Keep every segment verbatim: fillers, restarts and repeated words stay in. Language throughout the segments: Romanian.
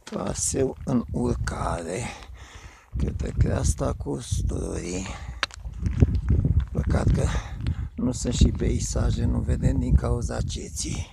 Traseu în urcare către Creasta Costurii. Păcat că nu sunt și peisaje, nu vedem din cauza ceții.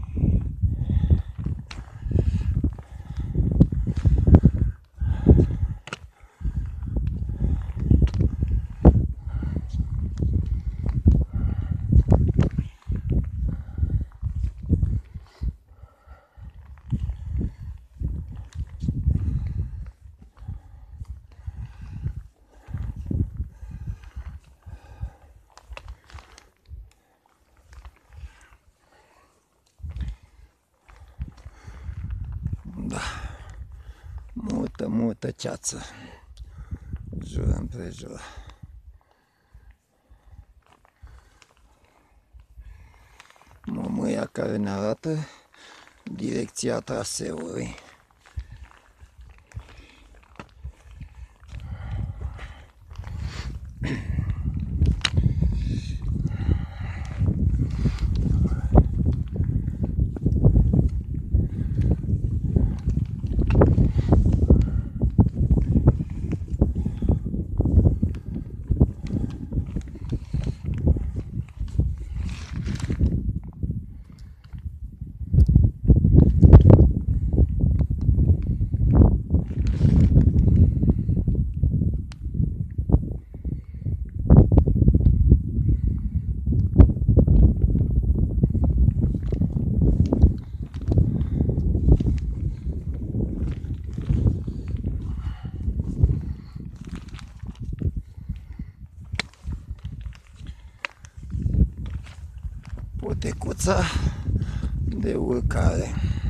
Da, multă, multă ceață, jur împrejur. Mămâia care ne arată direcția traseului. Potecuța de urcare.